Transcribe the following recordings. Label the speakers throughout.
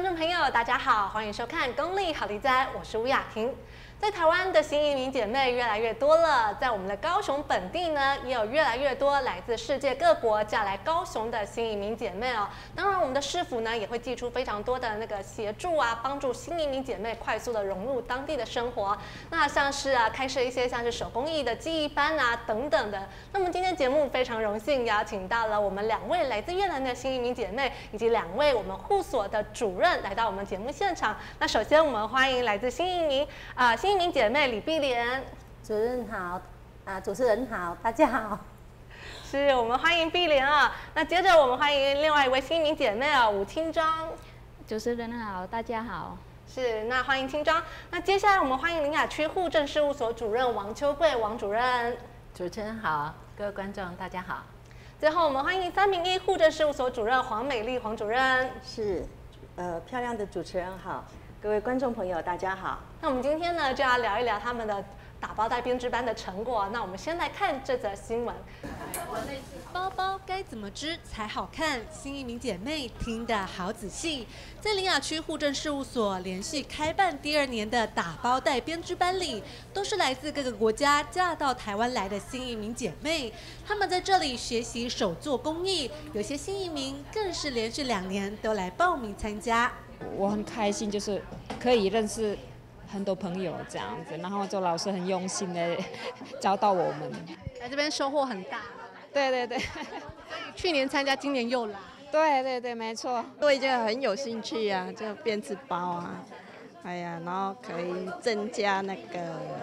Speaker 1: 众朋友，大家好，欢迎收看《公立好题哉》，我是吴雅婷。在台湾的新移民姐妹越来越多了，在我们的高雄本地呢，也有越来越多来自世界各国嫁来高雄的新移民姐妹哦。当然，我们的市府呢也会寄出非常多的那个协助啊，帮助新移民姐妹快速的融入当地的生活。那像是开设一些像是手工艺的技艺班啊等等的。那么今天节目非常荣幸邀请到了我们2位来自越南的新移民姐妹，以及2位我们护所的主任来到我们节目现场。那首先我们欢迎来自新移民姐妹李碧莲。
Speaker 2: 主任好，主持人好，大家好。
Speaker 1: 是我们欢迎碧莲啊。那接着我们欢迎另外一位新移民姐妹啊，吴清庄。
Speaker 3: 主持人好，大家好。
Speaker 1: 是，那欢迎清庄。那接下来我们欢迎苓雅区户政事务所主任王秋桂王主任。
Speaker 4: 主持人好，各位观众大家好。
Speaker 1: 最后我们欢迎301户政事务所主任黄美丽黄主任。
Speaker 5: 是，漂亮的主持人好，各位观众朋友大家好。
Speaker 1: 那我们今天呢就要聊一聊他们的打包袋编织班的成果。那我们先来看这则新闻。
Speaker 6: 包包该怎么织才好看？新移民姐妹听得好仔细。在苓雅区户政事务所连续开办第2年的打包袋编织班里，都是来自各个国家嫁到台湾来的新移民姐妹。她们在这里学习手作工艺，有些新移民更是连续2年都来报名参加。
Speaker 3: 我很开心，就是可以认识很多朋友这样子，然后就老师很用心的教导我们。
Speaker 6: 来这边收获很大。
Speaker 3: 对对对，
Speaker 6: 去年参加，今年又来。
Speaker 3: 对对对，没错。
Speaker 7: 对这个很有兴趣啊，就编织包啊，哎呀，然后可以增加那个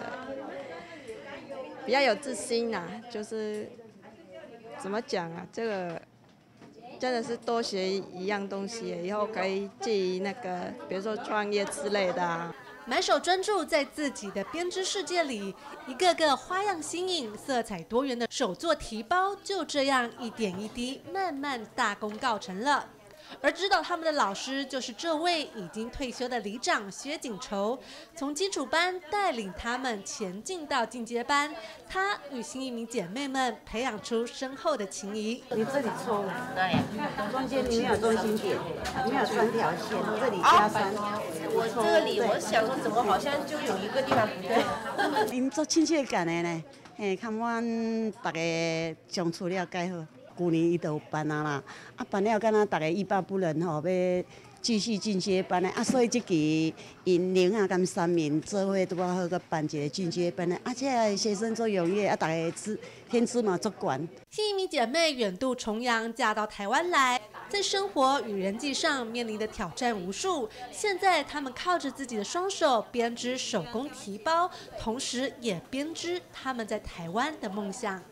Speaker 7: 比较有自信啊，就是怎么讲啊，这个真的是多学一样东西，以后可以寄那个，比如说创业之类的啊。
Speaker 6: 满手专注在自己的编织世界里，一个个花样新颖、色彩多元的手作提包，就这样一点一滴，慢慢大功告成了。而指导他们的老师就是这位已经退休的里长薛景愁，从基础班带领他们前进到进阶班，他与新移民姐妹们培养出深厚的情谊。
Speaker 5: 你这里抽了，对，中间你没有中心点，没有3条线，这里加3条。
Speaker 8: 我这里我想说，怎么好像就有一个地方不对？
Speaker 5: 因做亲切感的呢，嘿，看阮大家相处了解好。去年伊就有办啦，办了敢若大家欲罢不能吼，要继续进阶班的所以这期因苓雅跟3名做伙拄好个办一个进阶班的，这学生做踊跃，大家天资嘛足悬。
Speaker 6: 新移民姐妹远渡重洋嫁到台湾来，在生活与人际上面临的挑战无数。现在她们靠着自己的双手编织手工提包，同时也编织她们在台湾的梦想。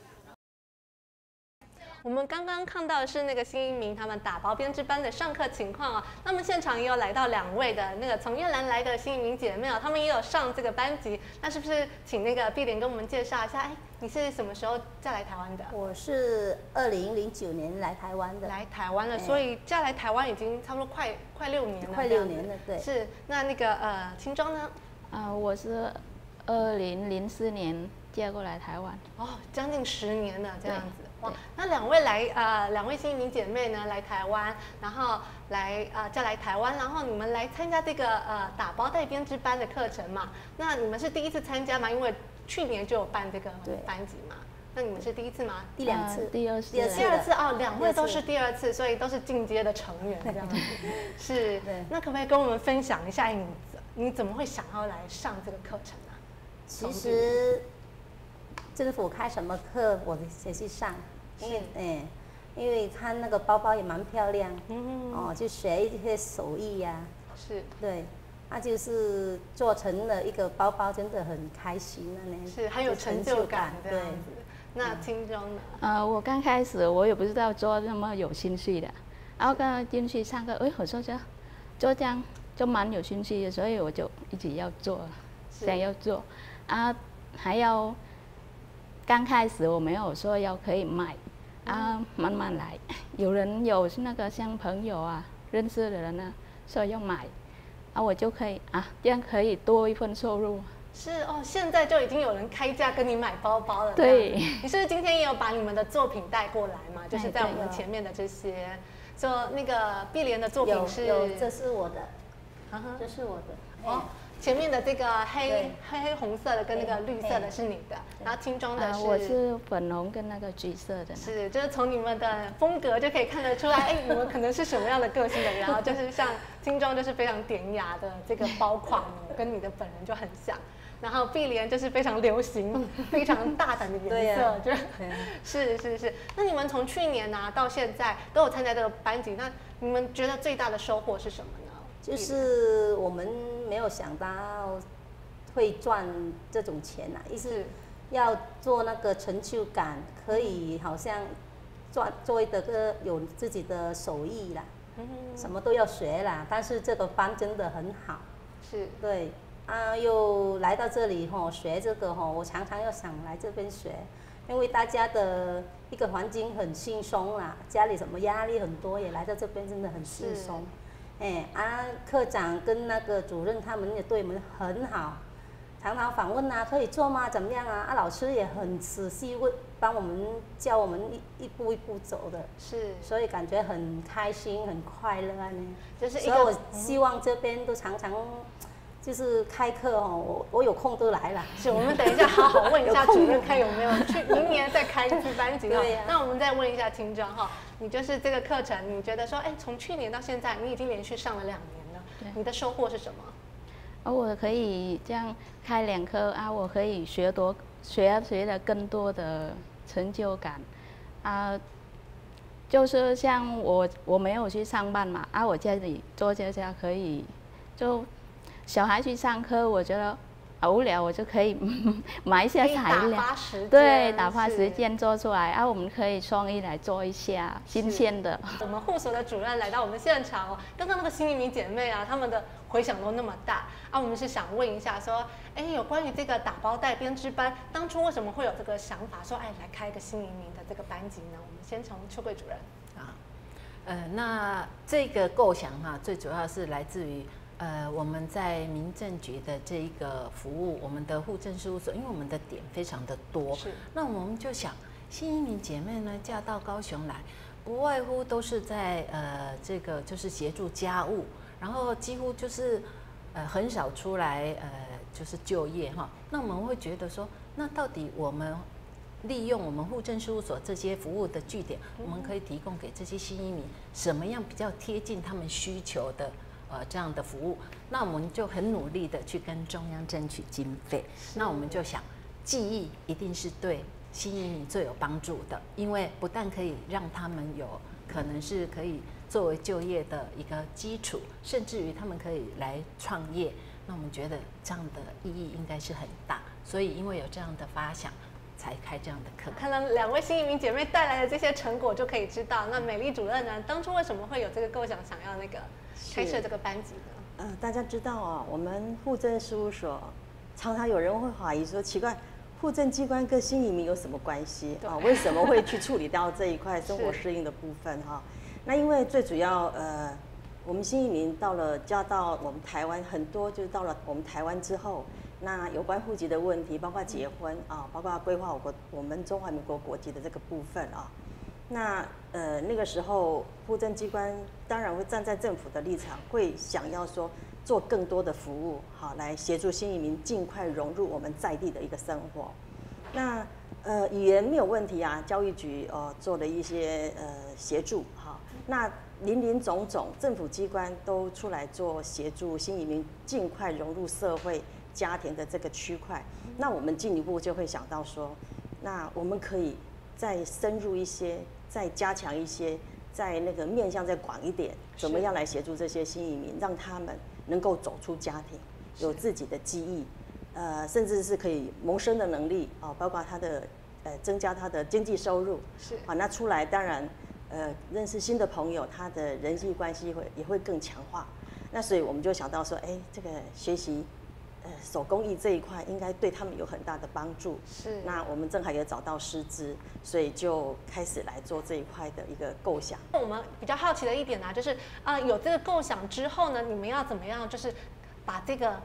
Speaker 1: 我们刚刚看到的是那个新移民他们打包编织班的上课情况啊。那么现场也有来到2位的那个从越南来的新移民姐妹啊，她们也有上这个班级。那是不是请那个碧莲跟我们介绍一下？你是什么时候嫁来台湾的？
Speaker 2: 我是2009年来台湾的。
Speaker 1: 来台湾了，所以嫁来台湾已经差不多快6年了。
Speaker 2: 快6年了，对。
Speaker 1: 是，那个清庄呢？
Speaker 3: 我是2004年嫁过来台湾。
Speaker 1: 哦，将近10年了这样子。哇，那2位新移民姐妹呢来台湾，然后嫁来台湾，然后你们来参加这个打包袋编织班的课程嘛？那你们是第一次参加吗？因为去年就有办这个班级嘛。那你们是第一次吗？
Speaker 2: 第2次，
Speaker 3: 第二次
Speaker 1: 哦，2位都是第2次，所以都是进阶的成员这样子。是，那可不可以跟我们分享一下你怎么会想要来上这个课程啊？
Speaker 2: 其实政府开什么课我先去上，因为他那个包包也蛮漂亮，就学一些手艺呀，
Speaker 1: 是，
Speaker 2: 对，就是做成了一个包包，真的很开心的呢，
Speaker 1: 是很有成就感这样子。那清庄呢？
Speaker 3: 我刚开始我也不知道做那么有兴趣的，然后刚进去上课，我说做这样就蛮有兴趣的，所以我就一直要做，想要做，还要。刚开始我没有说可以卖，慢慢来。有那个像朋友啊，认识的人呢，说要买，我就可以这样可以多一份收入。
Speaker 1: 是哦，现在就已经有人开价跟你买包包了。
Speaker 3: 对，
Speaker 1: 你是不是今天也有把你们的作品带过来嘛？就是在我们前面的这些，说那个碧莲的作品是，
Speaker 2: 有，这是我的。 这是我的。
Speaker 1: 哦，前面的这个黑红色的跟那个绿色的是你的，然后轻装的是
Speaker 3: 我是粉红跟那个橘色的。
Speaker 1: 是，就是从你们的风格就可以看得出来，哎，你们可能是什么样的个性的人。然后就是像轻装就是非常典雅的这个包框，跟你的本人就很像。然后碧莲就是非常流行、非常大胆的颜色，是。那你们从去年到现在都有参加这个班级，那你们觉得最大的收获是什么呢？
Speaker 2: 就是我们没有想到会赚这种钱意思要做那个成就感，可以好像做一个有自己的手艺啦，什么都要学啦。但是这个班真的很好，
Speaker 1: 是
Speaker 2: 对。又来到这里学这个我常常要想来这边学，因为大家的一个环境很轻松啦，家里什么压力很多，也来到这边真的很轻松。科长跟那个主任他们也对我们很好，常常访问可以做吗？怎么样老师也很仔细问，帮我们教我们一步一步走的，
Speaker 1: 是，
Speaker 2: 所以感觉很开心很快乐
Speaker 1: 就是
Speaker 2: 所以我希望这边都常常。就是开课我有空都来了。
Speaker 1: 是，我们等一下好好问一下主任，看有没有去明年再开一次班级。对呀。那我们再问一下轻装你就是这个课程，你觉得说，从去年到现在，你已经连续上了2年了，你的收获是什么？
Speaker 3: 我可以这样开2课我可以学得更多的成就感就是像我没有去上班嘛我家里做这些可以就。小孩去上课，我觉得无聊，我就可以买一些材料，对，打发时间做出来我们可以创意来做一下新鲜的。
Speaker 1: 我们护所的主任来到我们现场刚刚那个新移民姐妹她们的回响都那么大我们是想问一下说，有关于这个打包袋编织班，当初为什么会有这个想法说，来开一个新移民的这个班级呢？我们先从秋桂主任
Speaker 4: 那这个构想最主要是来自于。我们在民政局的这一个服务，我们的户政事务所，因为我们的点非常的多，那我们就想，新移民姐妹呢嫁到高雄来，不外乎都是在这个就是协助家务，然后几乎就是很少出来就是就业那我们会觉得说，那到底我们利用我们户政事务所这些服务的据点，我们可以提供给这些新移民什么样比较贴近他们需求的？这样的服务，那我们就很努力的去跟中央争取经费。那我们就想，技艺一定是对新移民最有帮助的，因为不但可以让他们有可能是可以作为就业的一个基础，甚至于他们可以来创业。那我们觉得这样的意义应该是很大，所以因为有这样的发想，才开这样的课。
Speaker 1: 看到2位新移民姐妹带来的这些成果，就可以知道，那美丽主任呢，当初为什么会有这个构想，想要那个开设这个班级呢？
Speaker 9: 大家知道我们户政事务所常常有人会怀疑说，奇怪，户政机关跟新移民有什么关系为什么会去处理到这一块生活适应的部分那因为最主要我们新移民嫁到我们台湾，很多就是到了我们台湾之后，那有关户籍的问题，包括结婚包括规划我们中华民国国籍的这个部分那那个时候户政机关当然会站在政府的立场，会想要说做更多的服务来协助新移民尽快融入我们在地的一个生活。那语言没有问题教育局做了一些协助那林总总政府机关都出来做协助新移民尽快融入社会家庭的这个区块。那我们进一步就会想到说，那我们可以再深入一些，再加强一些，在那个面向再广一点，怎么样来协助这些新移民，让他们能够走出家庭，有自己的记忆，甚至是可以谋生的能力包括他的增加他的经济收入那出来当然认识新的朋友，他的人际关系也会更强化。那所以我们就想到说，这个学习手工艺这一块应该对他们有很大的帮助。那我们正好也找到师资，所以就开始来做这一块的一个构想。
Speaker 1: 我们比较好奇的一点就是有这个构想之后呢，你们要怎么样，就是把这个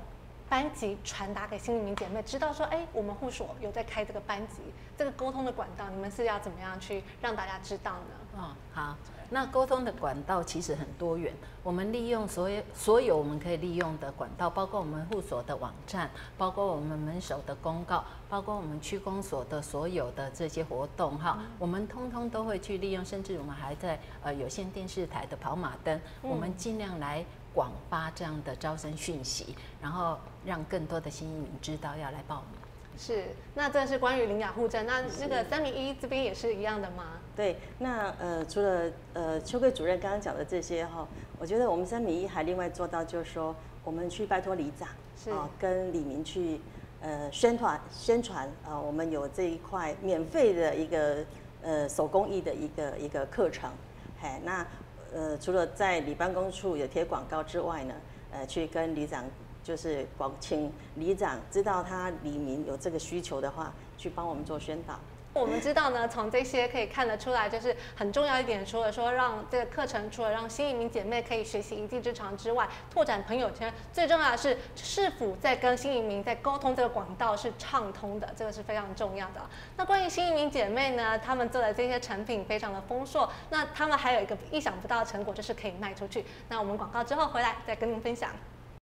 Speaker 1: 班级传达给新移民姐妹，知道说，哎，我们护所有在开这个班级，这个沟通的管道，你们是要怎么样去让大家知道呢？
Speaker 4: 哦，好。那沟通的管道其实很多元，我们利用所有我们可以利用的管道，包括我们护所的网站，包括我们门首的公告，包括我们区公所的所有的这些活动哈，我们通通都会去利用，甚至我们还在有线电视台的跑马灯，我们尽量来广发这样的招生讯息，然后让更多的新移民知道要来报名。
Speaker 1: 是，那这是关于领养户证，那个301这边也是一样的吗？
Speaker 9: 对，那除了秋桂主任刚刚讲的这些哈，我觉得我们301还另外做到就是说，我们去拜托里长跟里民去宣传我们有这一块免费的一个手工艺的一个课程，那除了在里办公处有贴广告之外呢，去跟里长。就是请里长知道他里民有这个需求的话，去帮我们做宣导。
Speaker 1: 我们知道呢，从这些可以看得出来，就是很重要一点，除了说让这个课程，除了让新移民姐妹可以学习一技之长之外，拓展朋友圈，最重要的是是否在跟新移民在沟通这个管道是畅通的，这个是非常重要的。那关于新移民姐妹呢，她们做的这些产品非常的丰硕，那她们还有一个意想不到的成果，就是可以卖出去。那我们广告之后回来再跟您分享。